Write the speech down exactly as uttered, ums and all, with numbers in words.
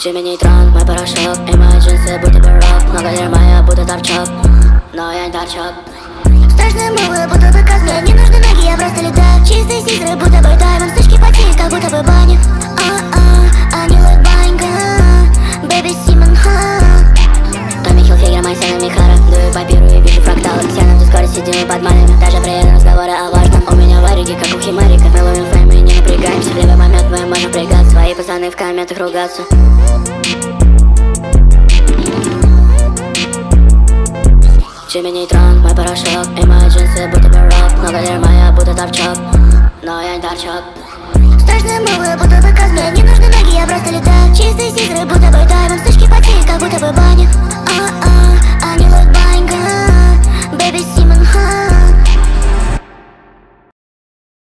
Джимми Нейтрон, мой порошок, и мои джинсы будто бы рок. Много дерьма, я будто торчок, но я не торчок. Страшные мыло, будто бы казна. Не нужны ноги, я просто летаю. Чистые сизры, будто бы даймонд. Сучки потеют, как будто бы баня. А-а, они like банька. Бэби Симон, ха. Томми Хилфигер, Майсена Михара. Дую папиру и вижу фракталы. Все на дискорде сидим и под малями. Даже при разговоре о важном. У меня варики, как у химарика. Мы ловим фреймы и не напрягаемся. В любой момент мы можем прыгать. Свои пацаны в комментах ругаться. Джимми Нейтрон, мой порошок, и мои джинсы будто бы рок. Много дерьма, я будто торчок, но я не торчок. Страшные мыло, будто бы казна. Не нужны ноги, я просто летаю. Чистые сизры, будто бы даймонд. Сучки потеют, как будто бы баня. А-а, они like банька. Бэби Симон, ха.